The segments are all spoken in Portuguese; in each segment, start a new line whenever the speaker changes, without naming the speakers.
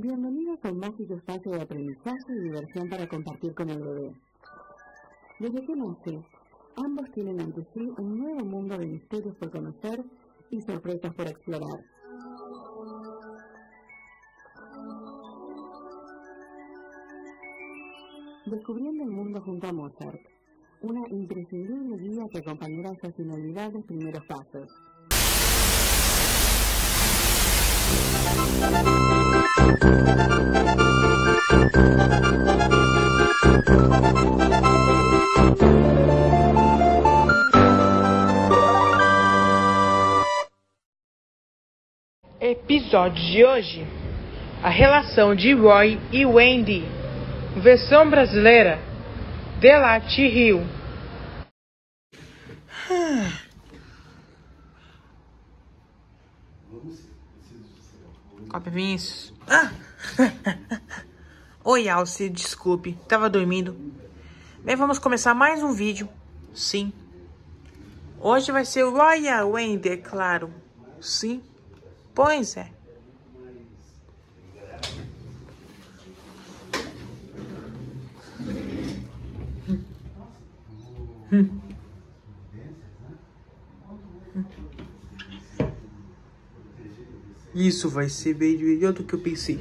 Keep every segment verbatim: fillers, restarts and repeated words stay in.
Bienvenidos a un mágico espacio de aprendizaje y diversión para compartir con el bebé. Desde que nace, ambos tienen ante sí un nuevo mundo de misterios por conocer y sorpresas por explorar. Descubriendo el mundo junto a Mozart, una imprescindible guía que acompañará esos inolvidables primeros pasos.
Episódio de hoje: a relação de Roy e Wendy, versão brasileira, Delate Rio. Copa Vinícius. Ah. Oi, Alce, desculpe, tava dormindo. Bem, vamos começar mais um vídeo. Sim. Hoje vai ser o Roy e a Wendy, é claro. Sim. Pois é. Hum. Isso vai ser bem melhor do que eu pensei.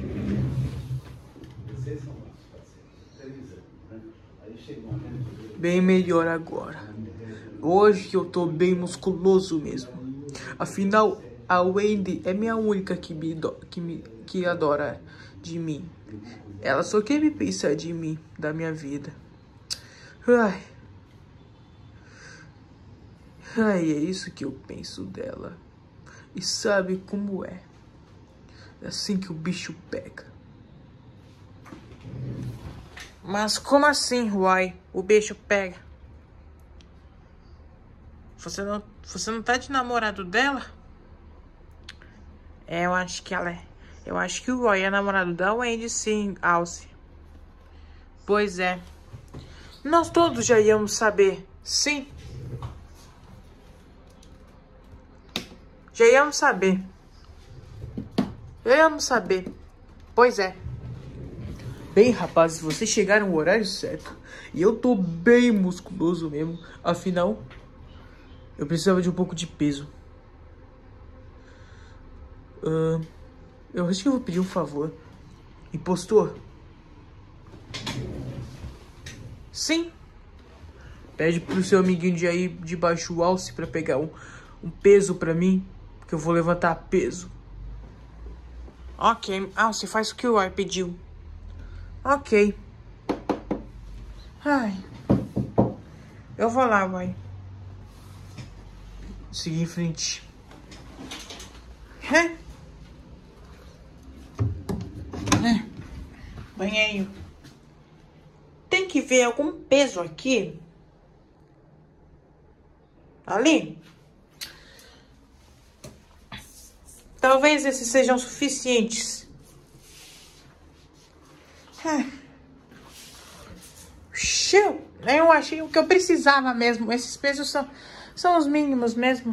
Bem melhor agora. Hoje eu tô bem musculoso mesmo. Afinal, a Wendy é minha única que me, do, que me que adora de mim. Ela só quer me pensar de mim, da minha vida. Ai. Ai, é isso que eu penso dela. E sabe como é? É assim que o bicho pega. Mas como assim, Roy? O bicho pega? Você não, você não tá de namorado dela? É, eu acho que ela é. Eu acho que o Roy é namorado da Wendy, sim, Alce. Pois é. Nós todos já íamos saber, sim. Já íamos saber. Já íamos saber. Pois é. Bem, rapazes, vocês chegaram no horário certo. E eu tô bem musculoso mesmo. Afinal, eu precisava de um pouco de peso. Uh, eu acho que eu vou pedir um favor. Impostor? Sim. Pede pro seu amiguinho de aí de baixo o Alce pra pegar um, um peso pra mim. Que eu vou levantar peso. Ok. Alce, faz o que o Roy pediu. Ok. Ai. Eu vou lá, Roy. Seguir em frente. É. É. Banheiro. Tem que ver algum peso aqui. Ali. Talvez esses sejam suficientes. Eu achei o que eu precisava mesmo. Esses pesos são, são os mínimos mesmo.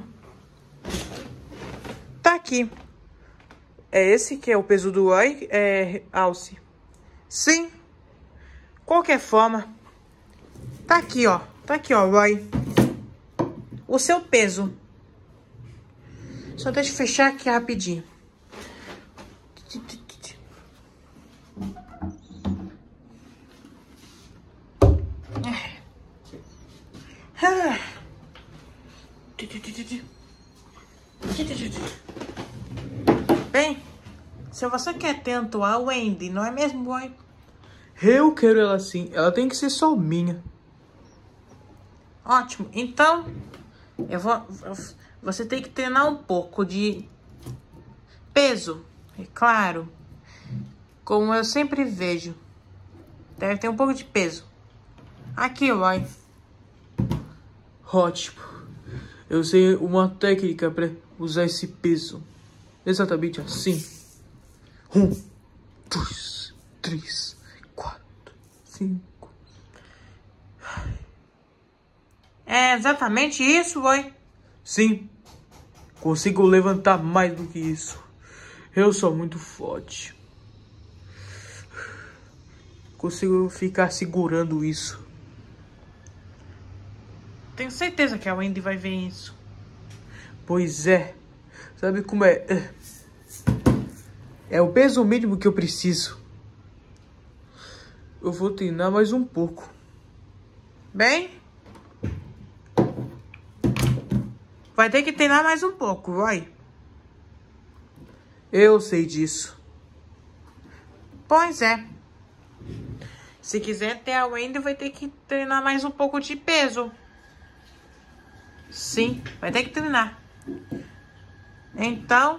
Tá aqui. É esse que é o peso do Roy, é, Alce? Sim. Qualquer forma. Tá aqui, ó. Tá aqui, ó, Roy. O seu peso. Só deixa eu fechar aqui rapidinho. Bem, se você quer tanto a Wendy, não é mesmo, Roy? Eu quero ela sim. Ela tem que ser só minha. Ótimo. Então, eu vou... Eu, você tem que treinar um pouco de peso, é claro. Como eu sempre vejo. Deve ter um pouco de peso. Aqui, Roy. Ótimo. Eu sei uma técnica para usar esse peso. Exatamente assim. Um, dois, três, quatro, cinco. É exatamente isso, Roy? Sim. Consigo levantar mais do que isso. Eu sou muito forte. consigo ficar segurando isso.
Tenho certeza que a Wendy vai ver isso.
Pois é. Sabe como é? É o peso mínimo que eu preciso. Eu vou treinar mais um pouco.
Bem, vai ter que treinar mais um pouco, vai.
Eu sei disso.
Pois é. Se quiser ter a Wendy, vai ter que treinar mais um pouco de peso. Sim, vai ter que treinar. Então...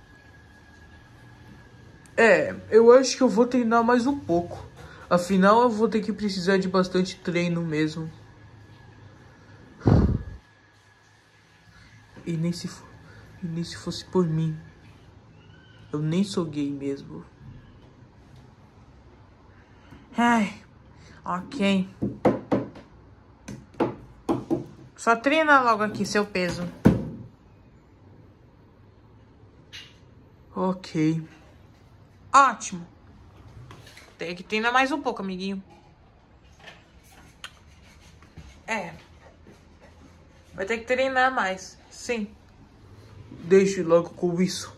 É, eu acho que eu vou treinar mais um pouco. Afinal, eu vou ter que precisar de bastante treino mesmo. E nem se, for, e nem se fosse por mim. Eu nem sou gay mesmo.
Ai, ok. Só treina logo aqui seu peso.
Ok.
Ótimo. Tem que treinar mais um pouco, amiguinho. É. Vai ter que treinar mais. Sim.
Deixe logo com isso.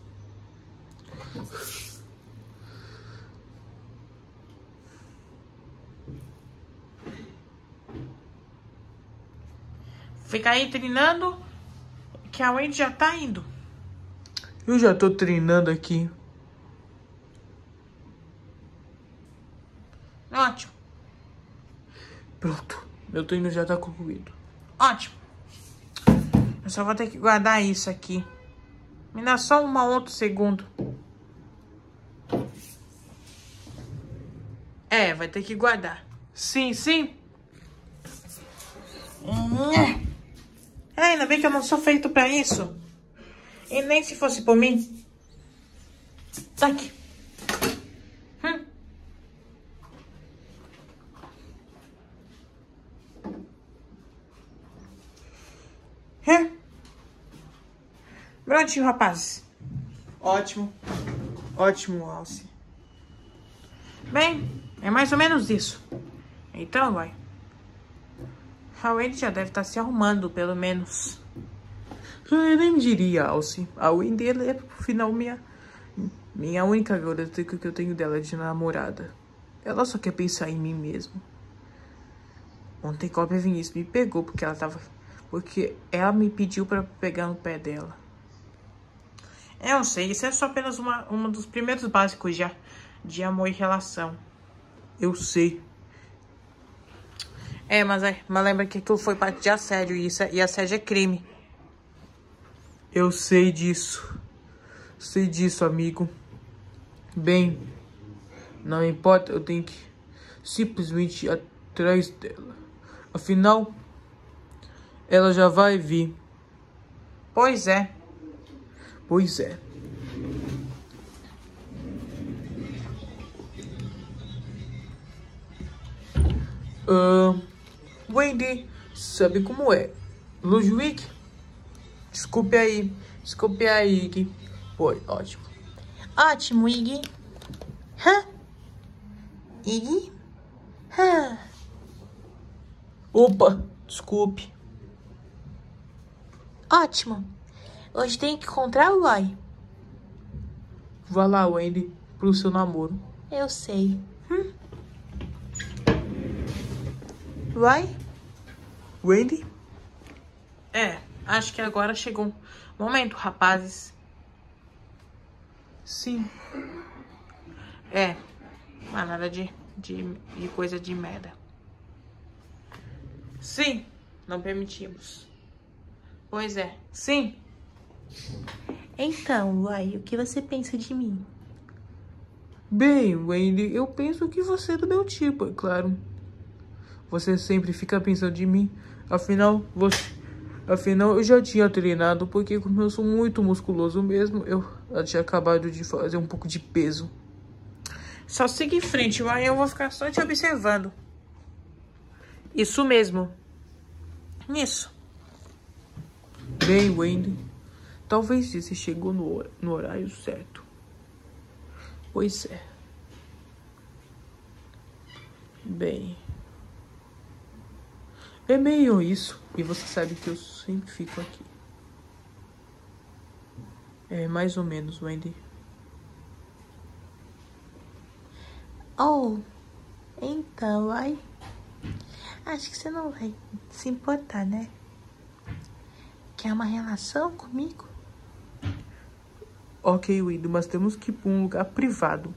Fica aí treinando, que a Wendy já tá indo.
Eu já tô treinando aqui.
Ótimo.
Pronto. Meu treino já tá concluído.
Ótimo. Eu só vou ter que guardar isso aqui. Me dá só um outro segundo. É, vai ter que guardar. Sim, sim. É, ainda bem que eu não sou feito pra isso. E nem se fosse por mim. Tá aqui. Hum. É. Prontinho, rapazes.
Ótimo. Ótimo, Alce.
Bem, é mais ou menos isso. Então, vai. A Wendy já deve estar se arrumando, pelo menos.
Eu nem diria, Alce. A Wendy é, por final, minha, minha única garota que eu tenho dela de namorada. Ela só quer pensar em mim mesmo. Ontem, Cópia Vinícius me pegou porque ela tava... Porque ela me pediu pra pegar no pé dela.
Eu sei, isso é só apenas uma, um dos primeiros básicos de, de amor e relação.
Eu sei.
É, mas, é, mas lembra que aquilo foi parte de assédio e, isso é, e assédio é crime.
Eu sei disso. Sei disso, amigo. Bem, não importa, eu tenho que simplesmente ir atrás dela. Afinal, ela já vai vir.
Pois é.
Pois é. Uh, Wendy, sabe como é? Ludwig? Desculpe aí. Desculpe aí, Iggy. Foi ótimo.
Ótimo, Iggy. Hã? Iggy? Hã?
Opa, desculpe.
Ótimo. Hoje tem que encontrar o Roy.
Vá lá, Wendy, pro seu namoro.
Eu sei. Hum? Roy?
Wendy?
É, acho que agora chegou um momento, rapazes.
Sim.
É, não há nada de, de, de coisa de merda. Sim, não permitimos. Pois é, sim. Então, Roy, o que você pensa de mim?
Bem, Wendy, eu penso que você é do meu tipo, é claro. Você sempre fica pensando em mim. Afinal, você... Afinal, eu já tinha treinado, porque como eu sou muito musculoso mesmo, eu tinha acabado de fazer um pouco de peso.
Só siga em frente, Roy, eu vou ficar só te observando. Isso mesmo. Isso.
Bem, Wendy, talvez você chegou no, no horário certo. Pois é. Bem, é meio isso. E você sabe que eu sempre fico aqui. É mais ou menos, Wendy.
Oh, então, ai. Acho que você não vai se importar, né? Quer uma relação comigo?
Ok, Wendy, mas temos que ir para um lugar privado.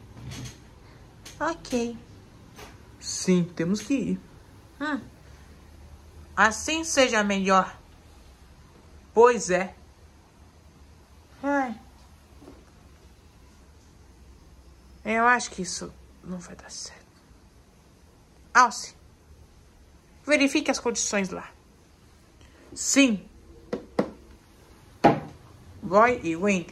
Ok.
Sim, temos que ir.
Hum. Assim seja melhor.
Pois é.
Ai. Eu acho que isso não vai dar certo. Alce, verifique as condições lá.
Sim.
Roy e Wendy.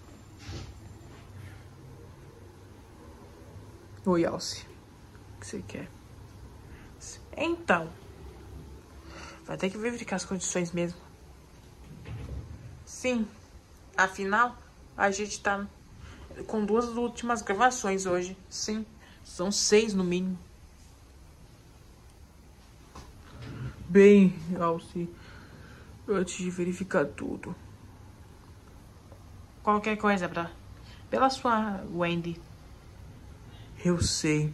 Oi, Alce. O que você quer?
Então, vai ter que verificar as condições mesmo. Sim. Afinal, a gente tá com duas últimas gravações hoje.
Sim. São seis no mínimo. Bem, Alce, antes de verificar tudo.
Qualquer coisa, pra... pela sua Wendy.
Eu sei.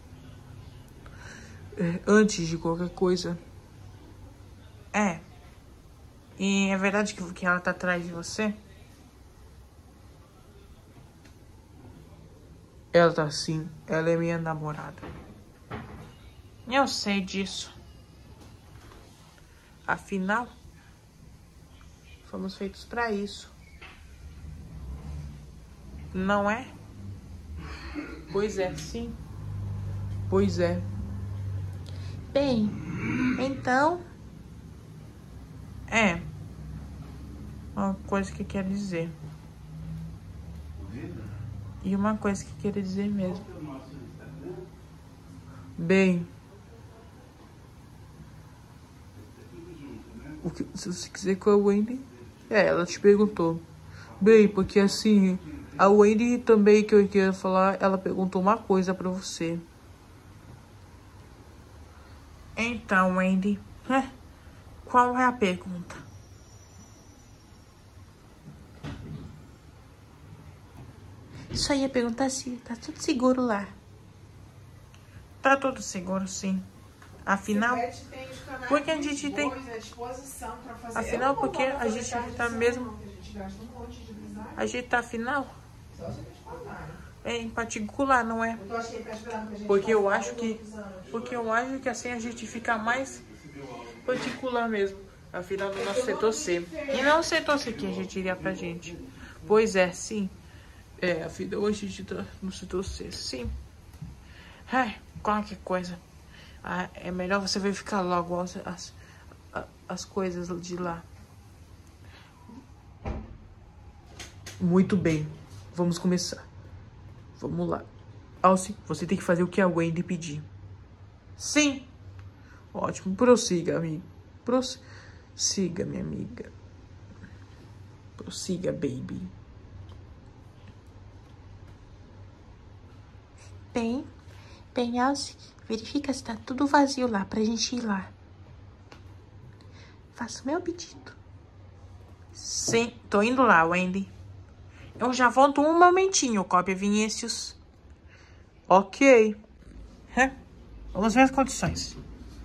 É, antes de qualquer coisa.
É. E é verdade que, que ela tá atrás de você?
Ela tá assim. Ela é minha namorada.
Eu sei disso. Afinal, fomos feitos pra isso. Não é?
Pois é, sim. Pois é.
Bem, então... É. Uma coisa que quer dizer. E uma coisa que quer dizer mesmo.
Bem... O que, se você quiser com a Wendy... É, ela te perguntou. Bem, porque assim... A Wendy também, que eu queria falar, ela perguntou uma coisa pra você.
Então, Wendy, qual é a pergunta? Só ia perguntar se tá tudo seguro lá. Tá tudo seguro, sim. Afinal, porque a gente tem... Afinal, porque a gente tá mesmo... A gente tá, afinal... É em particular, não é? Porque eu acho que... Porque eu acho que assim a gente fica mais particular mesmo. Afinal, no nosso setor C. E não o setor C que a gente iria pra gente. Pois é, sim.
É, afinal, hoje a gente tá no setor C.
Sim. Ai, qualquer coisa. Ah, é melhor você verificar logo as, as, as coisas de lá.
Muito bem. Vamos começar. Vamos lá. Alce, você tem que fazer o que a Wendy pedir.
Sim.
Ótimo. Prossiga, amigo. Prossiga, minha amiga. Prossiga, baby.
Bem, bem, Alce, verifica se tá tudo vazio lá pra gente ir lá. Faça o meu pedido. Sim, tô indo lá, Wendy. Eu já volto um momentinho, cópia Vinícius.
Ok.
É. Vamos ver as condições.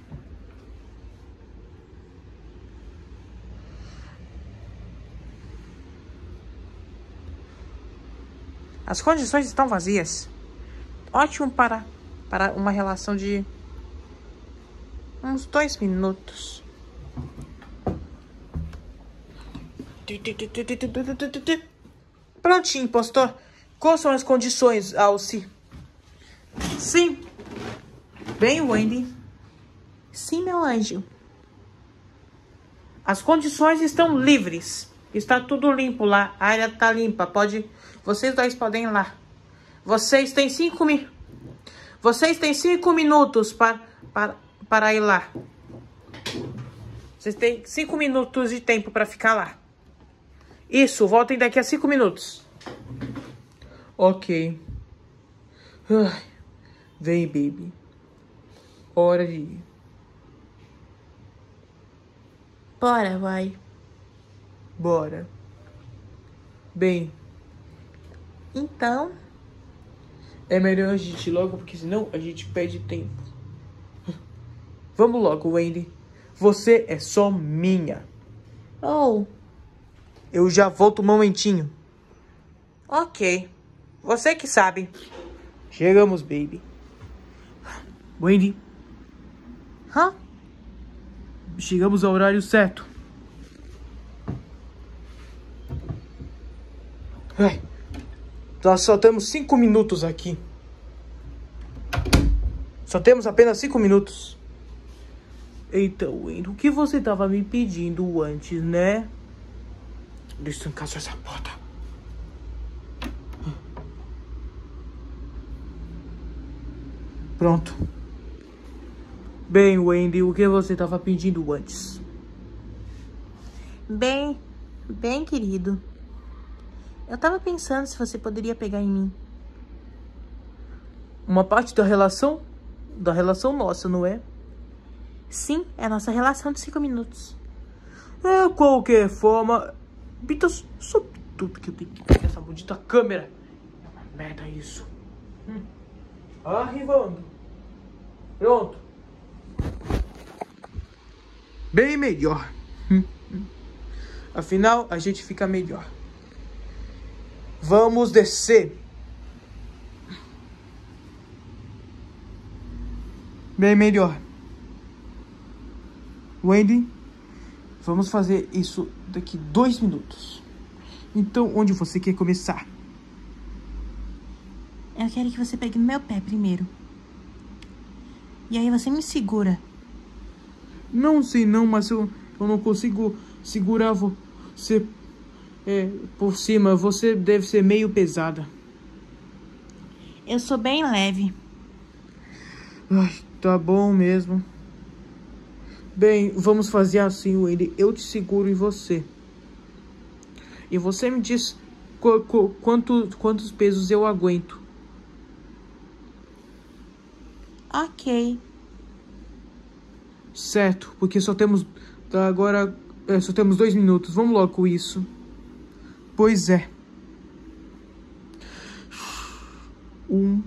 As condições estão vazias. Ótimo para, para uma relação de uns dois minutos. Prontinho, impostor.
Quais são as condições, Alce?
Sim.
Bem, Wendy.
Sim, meu anjo.
As condições estão livres. Está tudo limpo lá. A área está limpa. Pode... Vocês dois podem ir lá. Vocês têm cinco mi... Vocês têm cinco minutos para, para, para ir lá. Vocês têm cinco minutos de tempo para ficar lá. Isso, voltem daqui a cinco minutos. Ok. Ai, vem, baby. Hora de ir.
Bora, vai.
Bora. Bem,
Então,
é melhor a gente ir logo, porque senão a gente perde tempo. Vamos logo, Wendy. Você é só minha.
oh,
Eu já volto um momentinho.
ok. Você que sabe.
Chegamos, baby. Wendy,
Hã?
chegamos ao horário certo. Ai, nós só temos cinco minutos aqui. Só temos apenas cinco minutos. Então, Wendy, o que você estava me pedindo antes, né? Deixa eu encaixar essa porta. Pronto. Bem, Wendy, o que você estava pedindo antes?
Bem, bem, querido. Eu tava pensando se você poderia pegar em mim.
Uma parte da relação? Da relação nossa, não é?
Sim, é a nossa relação de cinco minutos.
É, qualquer forma... Bita, só tudo que eu tenho que pegar essa maldita câmera. É uma merda isso. Hum. Arrivando. Pronto. Bem melhor. Hum, hum. Afinal, a gente fica melhor. Vamos descer. Bem melhor. Wendy, vamos fazer isso daqui dois minutos. Então, onde você quer começar?
Eu quero que você pegue no meu pé primeiro. E aí você me segura.
Não sei não, mas eu, eu não consigo segurar você é, por cima. Você deve ser meio pesada.
Eu sou bem leve.
Ai, tá bom mesmo. Bem, vamos fazer assim, Wendy. Eu te seguro em você. E você me diz qu qu quanto, quantos pesos eu aguento.
Ok.
Certo, porque só temos... Agora, é, só temos dois minutos. Vamos logo com isso. Pois é. Um.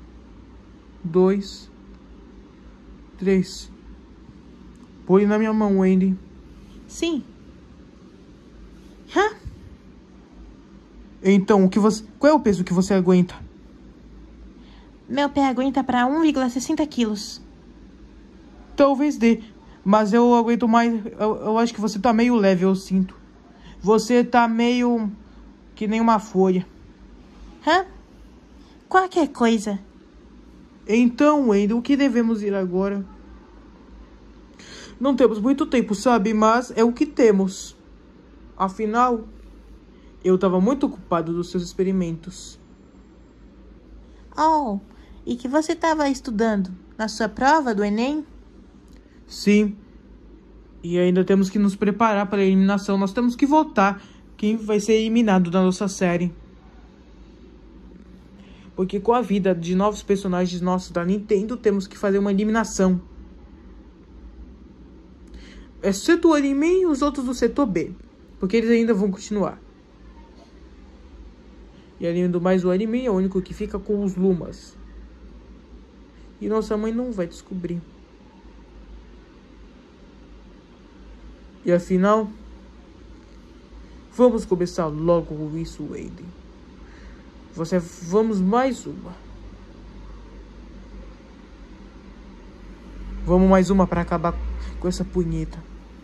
Dois. Três. Põe na minha mão, Wendy.
Sim. Hã?
Então, o que você... Qual é o peso que você aguenta?
Meu pé aguenta para um vírgula sessenta quilos.
Talvez dê. Mas eu aguento mais... Eu, eu acho que você tá meio leve, eu sinto. Você tá meio... Que nem uma folha.
Hã? Qualquer coisa.
Então, Wendy, o que devemos ir agora? Não temos muito tempo, sabe? Mas é o que temos. Afinal, eu estava muito ocupado dos seus experimentos.
Oh, e que você estava estudando na sua prova do Enem?
Sim. E ainda temos que nos preparar para a eliminação. Nós temos que votar quem vai ser eliminado da nossa série. Porque com a vida de novos personagens nossos da Nintendo, temos que fazer uma eliminação. Exceto o anime e os outros do setor B. Porque eles ainda vão continuar. E além do mais, o anime é o único que fica com os Lumas. E nossa mãe não vai descobrir. E afinal, vamos começar logo com isso, Wendy. Você, vamos mais uma. Vamos mais uma para acabar com essa punheta.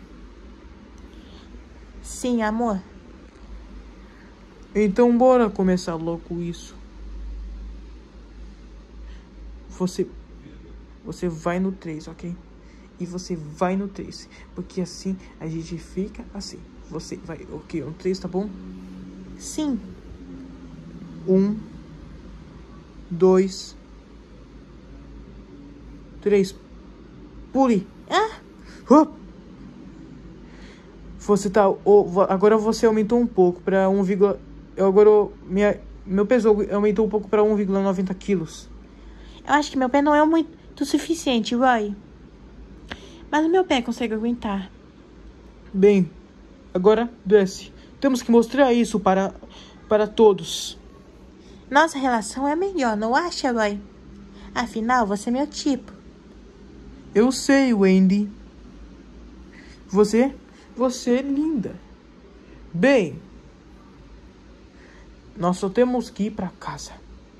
Sim, amor.
Então bora começar logo isso. Você Você vai no três, ok? E você vai no três. Porque assim a gente fica assim. Você vai, ok? No três, tá bom?
Sim.
Um, dois, três. Pule.
Ah,
Huh! Você tá... Oh, agora você aumentou um pouco para um vírgula... Eu agora... Minha, meu peso aumentou um pouco para um vírgula noventa quilos.
eu acho que meu pé não é muito, alto o suficiente, Roy. Mas o meu pé consegue aguentar.
Bem, agora desce. Temos que mostrar isso para, para todos.
Nossa relação é melhor, não acha, Roy? Afinal, você é meu tipo.
Eu sei, Wendy. Você, você é linda. Bem, nós só temos que ir para casa.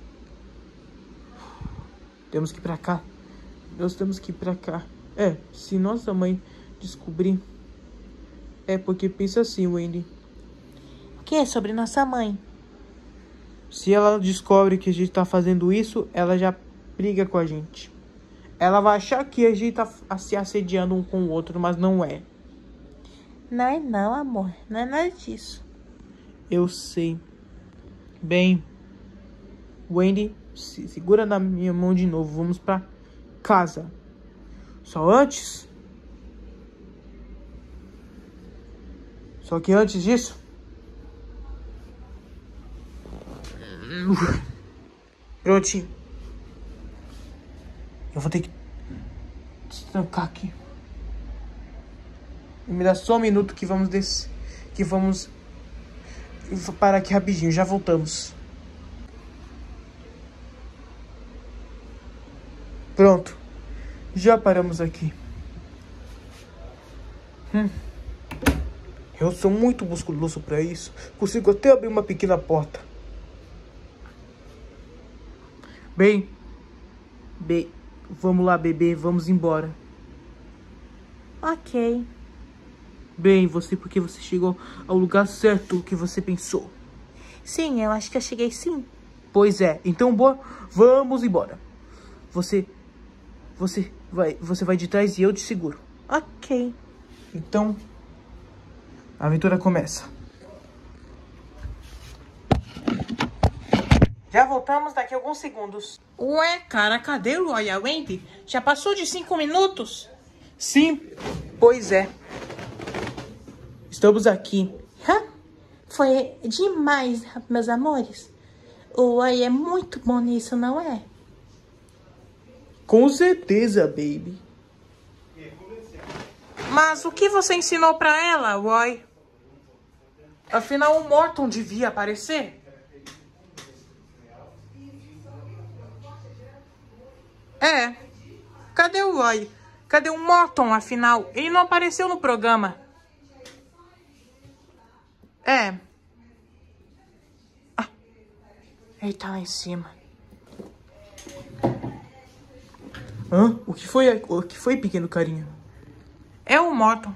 Temos que ir para cá. Nós temos que ir para cá. É, se nossa mãe descobrir... É porque pensa assim, Wendy.
O que é sobre nossa mãe?
Se ela descobre que a gente tá fazendo isso, ela já briga com a gente. Ela vai achar que a gente tá se assediando um com o outro, mas não é.
Não é não, amor. Não é nada disso.
Eu sei. Bem, Wendy, se segura na minha mão de novo. Vamos pra casa. Só antes... Só que antes disso... Prontinho. Eu vou ter que trancar aqui. Me dá só um minuto que vamos descer. Que vamos... Eu vou parar aqui rapidinho, já voltamos. Pronto. Já paramos aqui. Hum. Eu sou muito musculoso pra isso. Consigo até abrir uma pequena porta. Bem, bem, vamos lá, bebê, vamos embora.
Ok.
Bem, você, porque você chegou ao lugar certo que você pensou.
Sim, eu acho que eu cheguei sim.
Pois é, então boa, vamos embora. Você, você vai, você vai de trás e eu te seguro.
Ok.
Então, a aventura começa.
Já voltamos daqui a alguns segundos. Ué, cara, cadê o Roy e a Wendy? Já passou de cinco minutos?
Sim, pois é. Estamos aqui.
Hã? Foi demais, meus amores. O Roy é muito bom nisso, não é?
Com certeza, baby.
Mas o que você ensinou pra ela, Roy? Afinal, o Morton devia aparecer. É. Cadê o Roy? Cadê o Morton, afinal? Ele não apareceu no programa. É. Ah, ele tá lá em cima.
Hã? O que foi, o que foi, pequeno carinha?
É o Morton.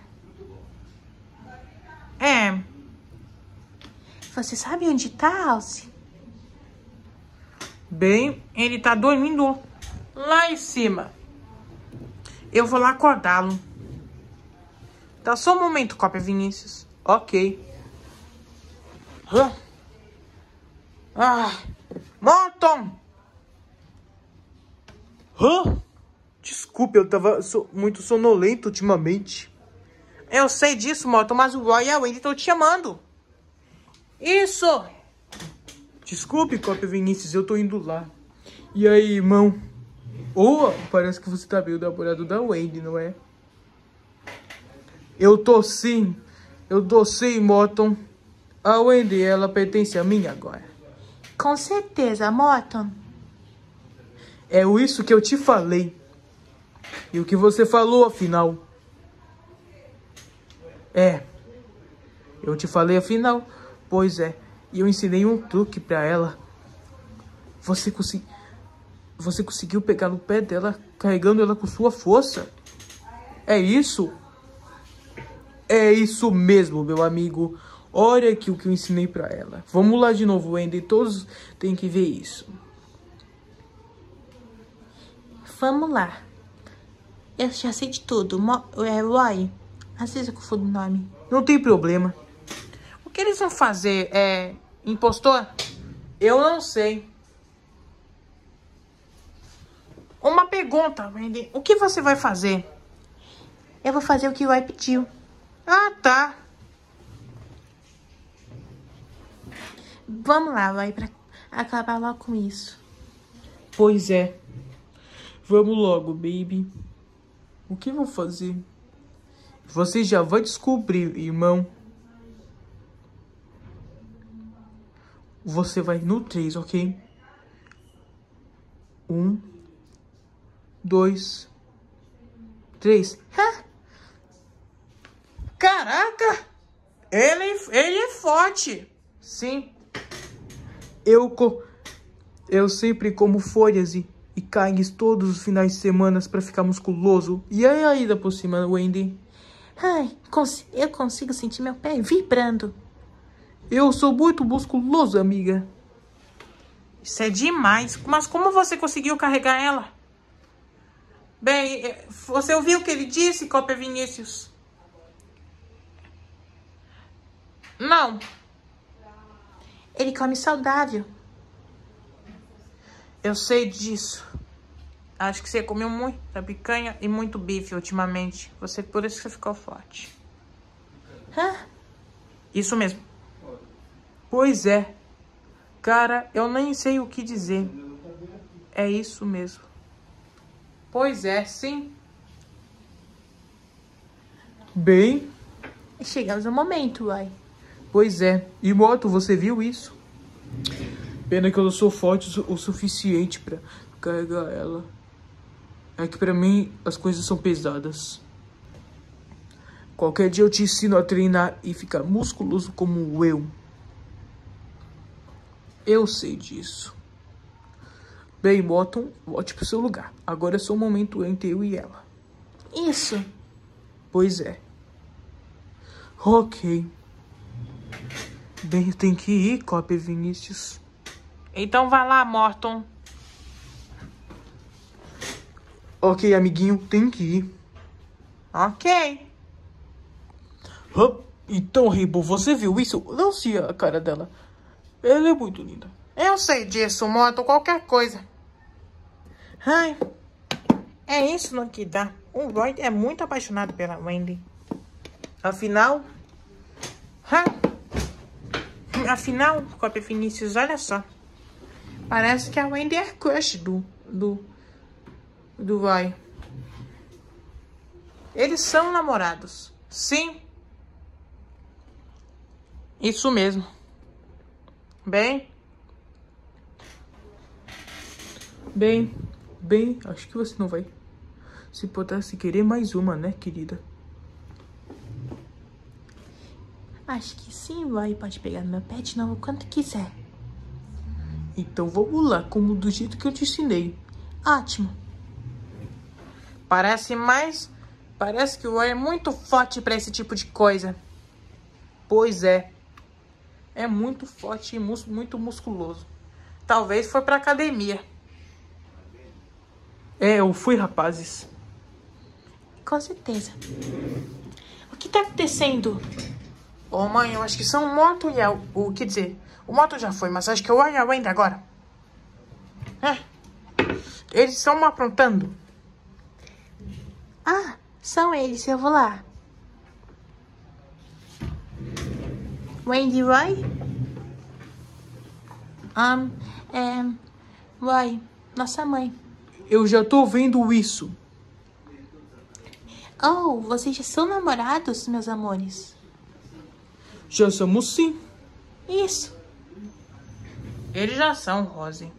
É. Você sabe onde tá, Alce? Bem, ele tá dormindo lá em cima. Eu vou lá acordá-lo. Tá só um momento, cópia Vinícius.
Ok.
Hã? Ah, Morton!
Hã? Desculpe, eu tava so, muito sonolento ultimamente.
Eu sei disso, Morton, mas o Roy e a Wendy estão te chamando. Isso!
Desculpe, cópia Vinícius, eu tô indo lá. E aí, irmão? Oh, parece que você tá meio namorado da Wendy, não é? Eu tô sim. Eu tô sim, Morton. A Wendy, ela pertence a mim agora.
Com certeza, Morton.
É isso que eu te falei. E o que você falou, afinal? É. Eu te falei, afinal? Pois é. E eu ensinei um truque pra ela. Você, consegui... você conseguiu pegar no pé dela, carregando ela com sua força? É isso? É isso mesmo, meu amigo. Olha aqui o que eu ensinei pra ela. Vamos lá de novo, Wendy. Todos têm que ver isso.
Vamos lá. Eu já sei de tudo. Mo é Roy. Às vezes eu confundo o nome.
Não tem problema.
O que eles vão fazer? É impostor?
Eu não sei.
Uma pergunta, Wendy. O que você vai fazer? Eu vou fazer o que o Roy pediu. Ah, tá. Vamos lá, Roy, pra acabar logo com isso.
Pois é. Vamos logo, baby. O que vou fazer? Você já vai descobrir, irmão. Você vai no três, ok? Um, dois, três.
Hã? Caraca! Ele, ele é forte.
Sim. Eu, co eu sempre como folhas e, e carnes todos os finais de semana pra ficar musculoso. E aí, ainda por cima, Wendy?
Ai, cons eu consigo sentir meu pé vibrando.
Eu sou muito musculoso, amiga.
Isso é demais. Mas como você conseguiu carregar ela? Bem, você ouviu o que ele disse, Copper Vinícius? Não. Ele come saudável. Eu sei disso. Acho que você comeu muita picanha e muito bife ultimamente. Você, por isso que você ficou forte. Hã? Isso mesmo.
Pois é. Cara, eu nem sei o que dizer. É isso mesmo.
Pois é, sim.
Bem...
Chegamos ao momento, uai.
Pois é. E Moto, você viu isso? Pena que eu não sou forte o suficiente pra carregar ela. É que pra mim as coisas são pesadas. Qualquer dia eu te ensino a treinar e ficar musculoso como eu. Eu sei disso. Bem, Bottom, volte pro seu lugar. Agora é só o momento entre eu e ela.
Isso.
Pois é. Ok. Bem, eu tenho que ir, Copper Vinícius.
Então vai lá, Morton.
Ok, amiguinho, tem que ir.
Ok.
Huh? Então, Rainbow, você viu isso? Não sei a cara dela. Ela é muito linda.
Eu sei disso, Morton. Qualquer coisa. Ai. É isso no que dá. O Roy é muito apaixonado pela Wendy. Afinal... Ha. Afinal, Copper Vinícius, olha só. Parece que a Wendy é crush do... Do... Do Roy. Eles são namorados. Sim. Isso mesmo. Bem...
Bem... Bem, acho que você não vai se botar se querer mais uma, né, querida?
Acho que sim, Roy pode pegar no meu pé de novo quando quiser.
Então vamos lá, como do jeito que eu te ensinei.
Ótimo. Parece mais... Parece que o Roy é muito forte pra esse tipo de coisa.
Pois é. É muito forte e mus muito musculoso.
Talvez foi pra academia.
É, eu fui, rapazes.
Com certeza. O que tá acontecendo? Ô, oh, mãe, eu acho que são o Moto e a... O, quer dizer, o Moto já foi, mas acho que o Roy e a Wendy agora. É. Eles estão aprontando. Ah, são eles, eu vou lá. Wendy e Roy? Um, é... Roy, nossa mãe.
Eu já tô vendo isso.
Oh, vocês já são namorados, meus amores?
Já somos sim.
Isso. Eles já são, Rose.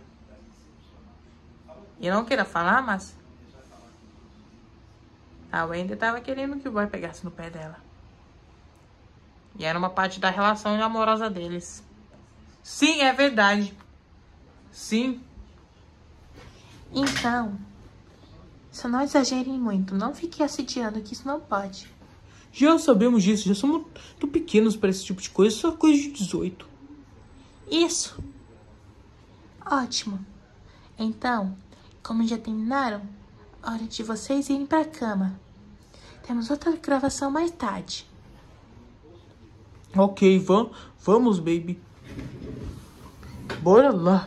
Eu não queria falar, mas... A Wendy tava querendo que o boy pegasse no pé dela. E era uma parte da relação amorosa deles. Sim, é verdade. Sim. Então, só não exagerem muito. Não fiquem assediando, que isso não pode.
Já sabemos disso. Já somos muito pequenos para esse tipo de coisa. Só coisa de dezoito.
Isso. Ótimo. Então, como já terminaram, hora de vocês irem pra cama. Temos outra gravação mais tarde.
Ok, vam, vamos, baby. Bora lá.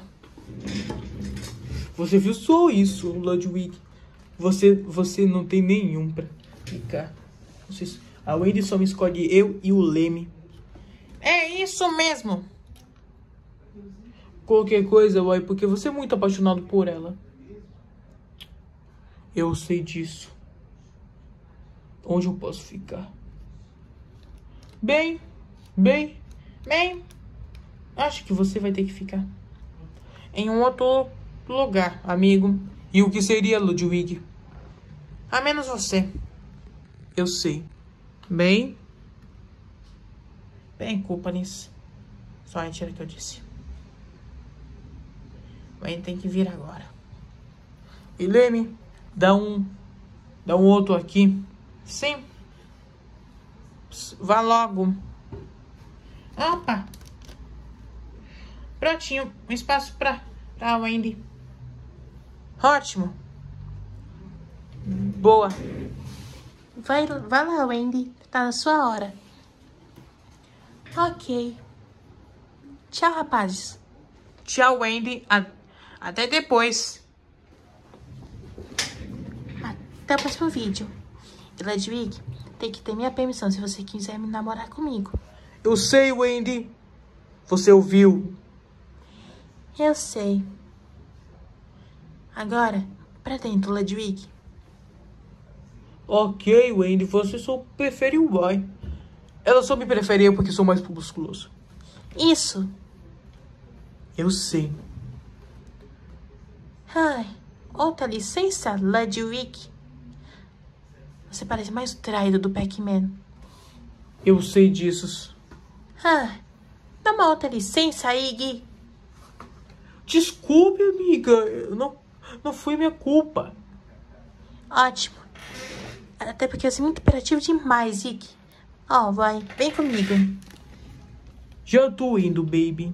Você viu só isso, Ludwig? Você, você não tem nenhum pra ficar. Vocês, a Wendy só me escolhe eu e o Leme.
É isso mesmo.
Qualquer coisa, uai, porque você é muito apaixonado por ela. Eu sei disso. Onde eu posso ficar? Bem, bem, bem. Acho que você vai ter que ficar em um outro lugar, amigo. E o que seria, Ludwig? A menos você. Eu sei. Bem. Bem, culpa nisso. Só retira o que eu disse. Vai ter que vir agora. E Leme, dá um. Dá um outro aqui. Sim. Vá logo. Opa. Prontinho. Um espaço pra, pra Wendy. Ótimo. Boa.
Vai, vai lá, Wendy. Tá na sua hora. Ok. Tchau, rapazes.
Tchau, Wendy. A- Até depois.
Até o próximo vídeo. E Ludwig, tem que ter minha permissão se você quiser me namorar comigo.
Eu sei, Wendy. Você ouviu?
Eu sei. Agora, pra dentro, Ludwig.
Ok, Wendy. Você só prefere o boy. Ela só me prefere eu porque sou mais musculoso.
Isso.
Eu sei.
Ai, outra licença, Ludwig. Você parece mais o traído do Pac-Man.
Eu sei disso.
Ah, dá uma outra licença, Iggy.
Desculpe, amiga. Eu não, não foi minha culpa.
Ótimo. Até porque eu sou muito imperativo demais, Iggy. Ó, oh, vai, vem comigo.
Já tô indo, baby.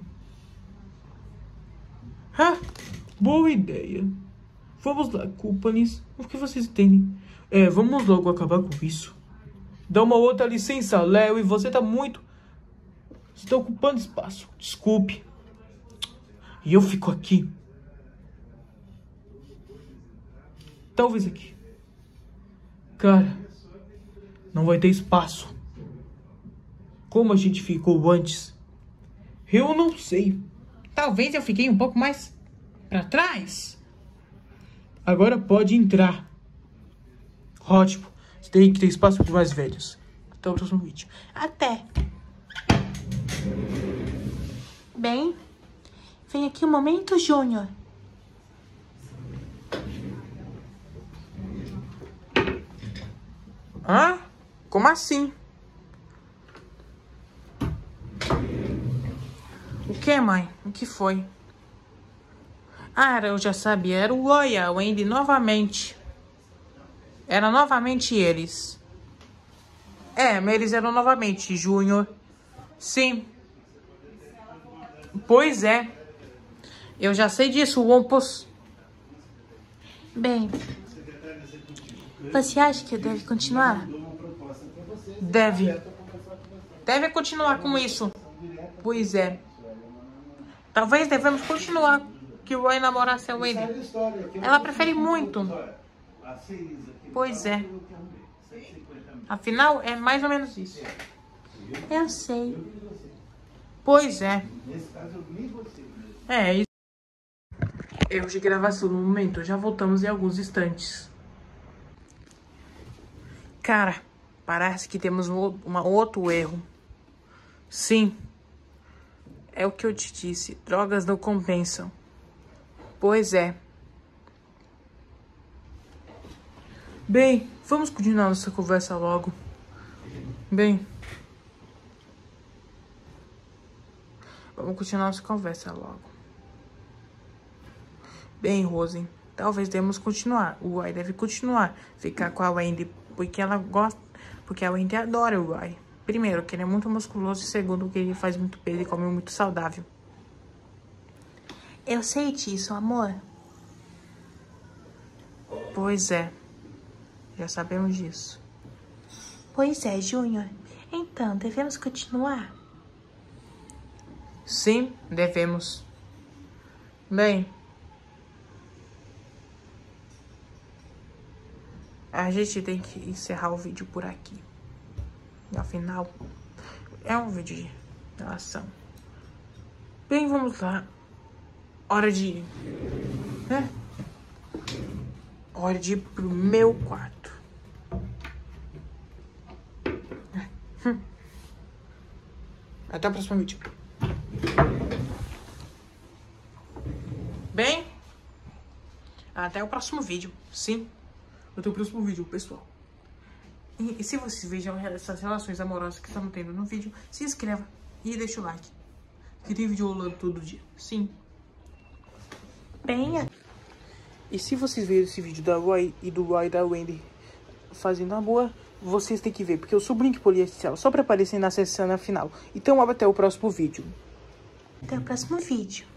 Ah, boa ideia. Vamos lá, Culpanis. O que vocês entendem? É, vamos logo acabar com isso. Dá uma outra licença, Léo. E você tá muito... Você tá ocupando espaço. Desculpe. E eu fico aqui. Talvez aqui. Cara, não vai ter espaço. Como a gente ficou antes? Eu não sei. Talvez eu fiquei um pouco mais pra trás. Agora pode entrar. Ótimo. Você tem que ter espaço para os mais velhos. Até o próximo vídeo.
Até. Bem, vem aqui o momento, Júnior.
Hã? Como assim? O que, mãe? O que foi? Ah, eu já sabia. Era o Oya, o Wendy novamente. Era novamente eles. É, mas eles eram novamente, Júnior. Sim. Pois é. Eu já sei disso, Wompos.
Bem, você acha que deve continuar?
Deve. Deve continuar com isso. Pois é. Talvez devemos continuar que o Roy namorasse a Wendy. Ela prefere muito. Pois é. Afinal, é mais ou menos isso.
Eu sei.
Pois é. É isso. Erro de gravação no momento. Já voltamos em alguns instantes. Cara, parece que temos um, um outro erro. Sim. É o que eu te disse. Drogas não compensam. Pois é. Bem, vamos continuar nossa conversa logo. Bem. Vamos continuar nossa conversa logo. Bem, Rosen, talvez devemos continuar. O Roy deve continuar. Ficar com a Wendy, porque ela gosta... Porque a Wendy adora o Roy. Primeiro, que ele é muito musculoso. E segundo, que ele faz muito peso e come muito saudável.
Eu sei disso, amor.
Pois é. Já sabemos disso.
Pois é, Júnior. Então, devemos continuar?
Sim, devemos. Bem... A gente tem que encerrar o vídeo por aqui. Afinal, é um vídeo de relação. Bem, vamos lá. Hora de... Né?
hora de ir pro meu quarto. Hum. Até o próximo vídeo. Bem, até o próximo vídeo. Sim, até o próximo vídeo, pessoal. E, e se vocês vejam essas relações amorosas que estamos tendo no vídeo, se inscreva e deixa o like. Que tem vídeo rolando todo dia. Sim. Bem, e se vocês verem esse vídeo da Roy e do Roy e da Wendy fazendo a boa, vocês têm que ver, porque eu sou brinque policial só pra aparecer na cena final. Então, até o próximo vídeo. Até o próximo vídeo.